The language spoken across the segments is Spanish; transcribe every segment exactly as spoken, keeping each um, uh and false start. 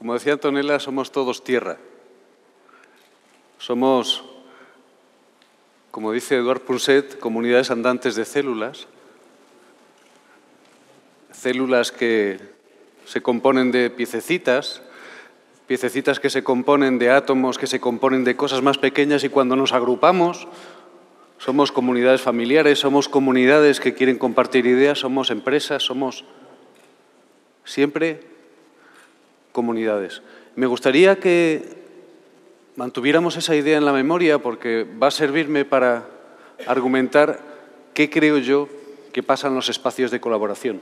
Como decía Antonella, somos todos tierra. Somos, como dice Eduard Punset, comunidades andantes de células. Células que se componen de piececitas, piececitas que se componen de átomos, que se componen de cosas más pequeñas, y cuando nos agrupamos somos comunidades familiares, somos comunidades que quieren compartir ideas, somos empresas, somos siempre comunidades. Me gustaría que mantuviéramos esa idea en la memoria porque va a servirme para argumentar qué creo yo que pasa en los espacios de colaboración.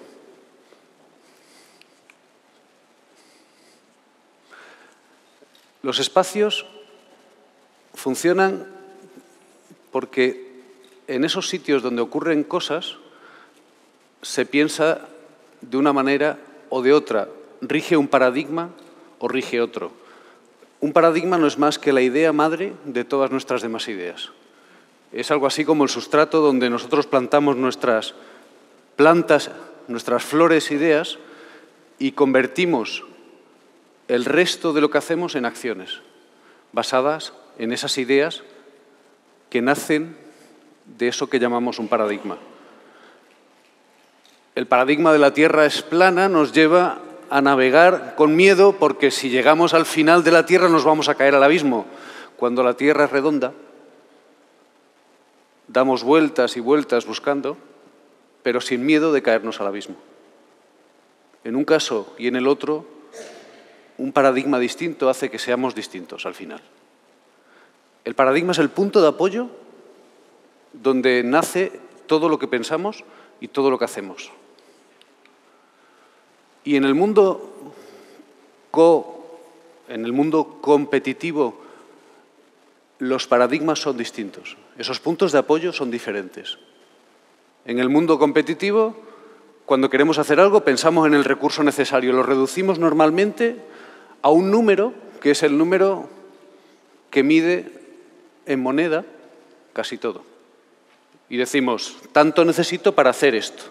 Los espacios funcionan porque en esos sitios donde ocurren cosas se piensa de una manera o de otra. Rige un paradigma o rige otro. Un paradigma no es más que la idea madre de todas nuestras demás ideas. Es algo así como el sustrato donde nosotros plantamos nuestras plantas, nuestras flores, ideas, y convertimos el resto de lo que hacemos en acciones, basadas en esas ideas que nacen de eso que llamamos un paradigma. El paradigma de la Tierra es plana, nos lleva a navegar con miedo porque si llegamos al final de la Tierra nos vamos a caer al abismo. Cuando la Tierra es redonda, damos vueltas y vueltas buscando, pero sin miedo de caernos al abismo. En un caso y en el otro, un paradigma distinto hace que seamos distintos al final. El paradigma es el punto de apoyo donde nace todo lo que pensamos y todo lo que hacemos. Y en el mundo, co, en el mundo competitivo, los paradigmas son distintos. Esos puntos de apoyo son diferentes. En el mundo competitivo, cuando queremos hacer algo, pensamos en el recurso necesario. Lo reducimos normalmente a un número, que es el número que mide en moneda casi todo. Y decimos, tanto necesito para hacer esto.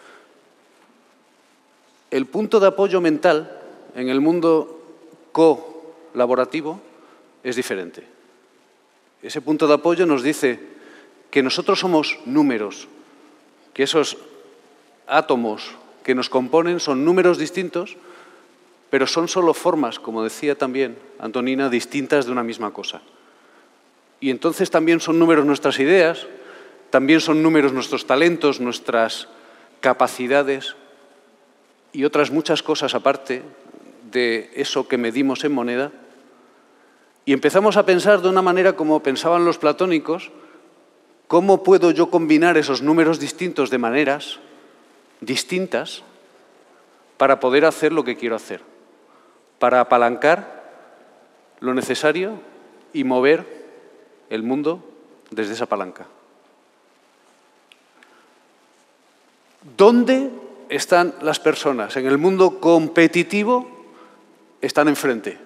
El punto de apoyo mental en el mundo colaborativo es diferente. Ese punto de apoyo nos dice que nosotros somos números, que esos átomos que nos componen son números distintos, pero son solo formas, como decía también Antonina, distintas de una misma cosa. Y entonces también son números nuestras ideas, también son números nuestros talentos, nuestras capacidades y otras muchas cosas aparte de eso que medimos en moneda. Y empezamos a pensar de una manera como pensaban los platónicos, ¿cómo puedo yo combinar esos números distintos de maneras distintas para poder hacer lo que quiero hacer? Para apalancar lo necesario y mover el mundo desde esa palanca. ¿Dónde están las personas? En el mundo competitivo están enfrente.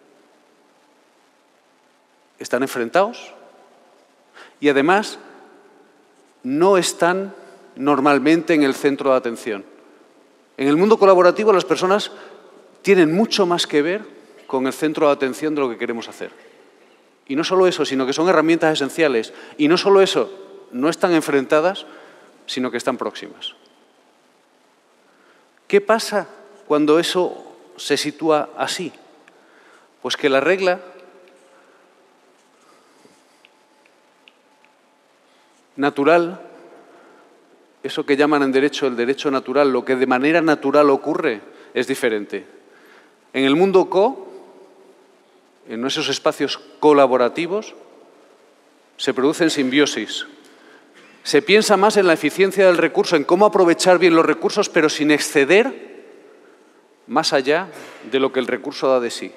Están enfrentados y además no están normalmente en el centro de atención. En el mundo colaborativo las personas tienen mucho más que ver con el centro de atención de lo que queremos hacer. Y no solo eso, sino que son herramientas esenciales. Y no solo eso, no están enfrentadas, sino que están próximas. ¿Qué pasa cuando eso se sitúa así? Pues que la regla natural, eso que llaman en derecho el derecho natural, lo que de manera natural ocurre, es diferente. En el mundo co, en esos espacios colaborativos, se producen simbiosis. Se piensa más en la eficiencia del recurso, en cómo aprovechar bien los recursos, pero sin exceder más allá de lo que el recurso da de sí.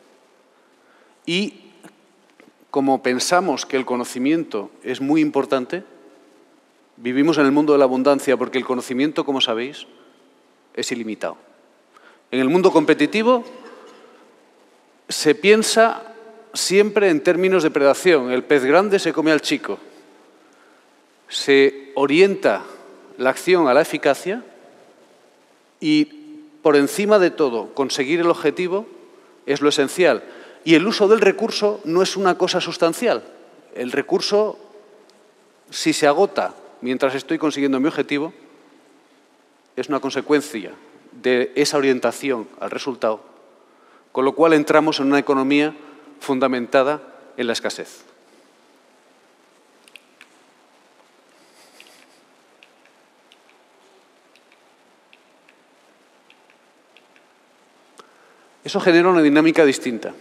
Y como pensamos que el conocimiento es muy importante, vivimos en el mundo de la abundancia, porque el conocimiento, como sabéis, es ilimitado. En el mundo competitivo se piensa siempre en términos de predación. El pez grande se come al chico. Se orienta la acción a la eficacia y, por encima de todo, conseguir el objetivo es lo esencial. Y el uso del recurso no es una cosa sustancial. El recurso, si se agota mientras estoy consiguiendo mi objetivo, es una consecuencia de esa orientación al resultado, con lo cual entramos en una economía fundamentada en la escasez. Eso genera una dinámica distinta.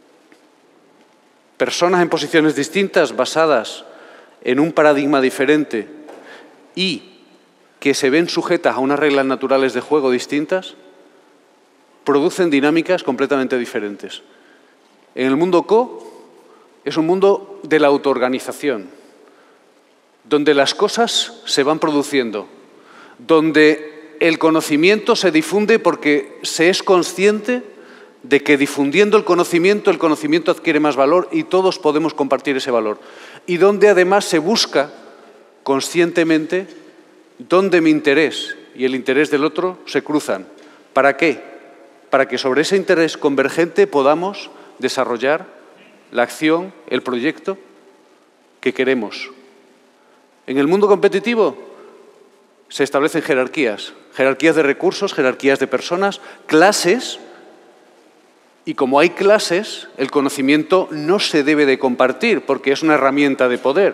Personas en posiciones distintas, basadas en un paradigma diferente y que se ven sujetas a unas reglas naturales de juego distintas, producen dinámicas completamente diferentes. En el mundo co, es un mundo de la autoorganización, donde las cosas se van produciendo, donde el conocimiento se difunde porque se es consciente de que difundiendo el conocimiento, el conocimiento adquiere más valor y todos podemos compartir ese valor. Y donde además se busca conscientemente dónde mi interés y el interés del otro se cruzan. ¿Para qué? Para que sobre ese interés convergente podamos desarrollar la acción, el proyecto que queremos. En el mundo competitivo se establecen jerarquías, jerarquías de recursos, jerarquías de personas, clases. Y como hay clases, el conocimiento no se debe de compartir porque es una herramienta de poder.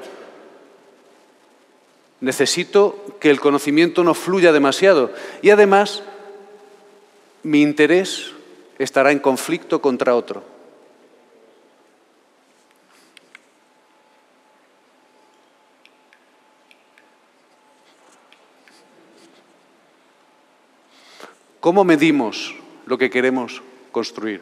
Necesito que el conocimiento no fluya demasiado. Y además, mi interés estará en conflicto contra otro. ¿Cómo medimos lo que queremos construir?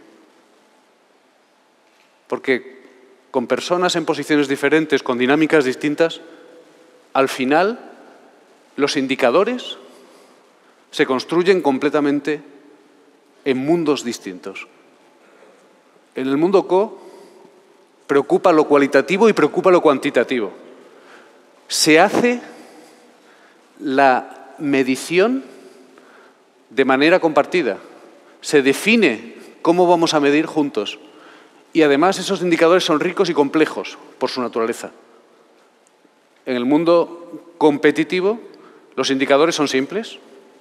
Porque con personas en posiciones diferentes, con dinámicas distintas, al final los indicadores se construyen completamente en mundos distintos. En el mundo co preocupa lo cualitativo y preocupa lo cuantitativo. Se hace la medición de manera compartida. Se define cómo vamos a medir juntos. Y además esos indicadores son ricos y complejos por su naturaleza. En el mundo competitivo, los indicadores son simples.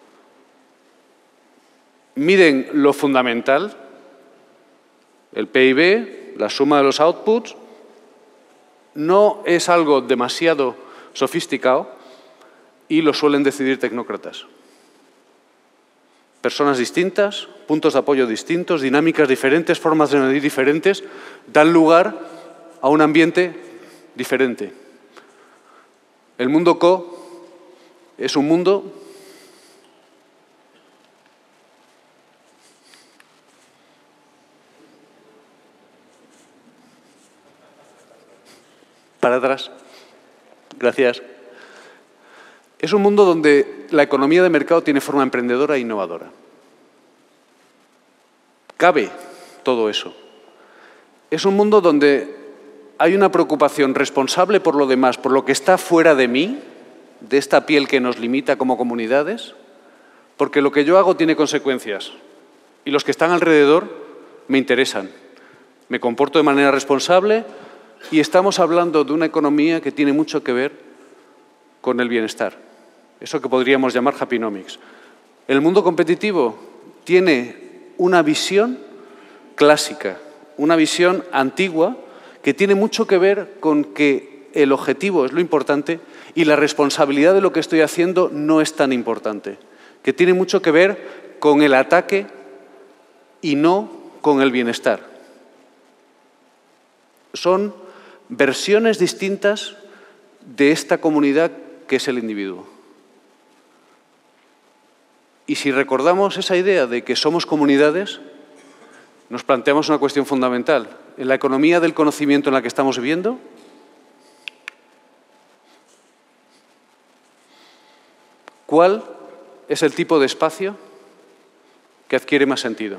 Miden lo fundamental, el P I B, la suma de los outputs. No es algo demasiado sofisticado y lo suelen decidir tecnócratas. Personas distintas, puntos de apoyo distintos, dinámicas diferentes, formas de medir diferentes, dan lugar a un ambiente diferente. El mundo co es un mundo para atrás. Gracias. Es un mundo donde la economía de mercado tiene forma emprendedora e innovadora. Cabe todo eso. Es un mundo donde hay una preocupación responsable por lo demás, por lo que está fuera de mí, de esta piel que nos limita como comunidades, porque lo que yo hago tiene consecuencias y los que están alrededor me interesan. Me comporto de manera responsable y estamos hablando de una economía que tiene mucho que ver con el bienestar. Eso que podríamos llamar happinomics. El mundo competitivo tiene una visión clásica, una visión antigua que tiene mucho que ver con que el objetivo es lo importante y la responsabilidad de lo que estoy haciendo no es tan importante, que tiene mucho que ver con el ataque y no con el bienestar. Son versiones distintas de esta comunidad que es el individuo. Y si recordamos esa idea de que somos comunidades, nos planteamos una cuestión fundamental. En la economía del conocimiento en la que estamos viviendo, ¿cuál es el tipo de espacio que adquiere más sentido?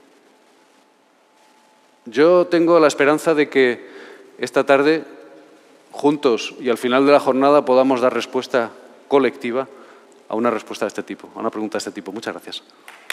Yo tengo la esperanza de que esta tarde, juntos y al final de la jornada, podamos dar respuesta colectiva a una respuesta de este tipo, a una pregunta de este tipo. Muchas gracias.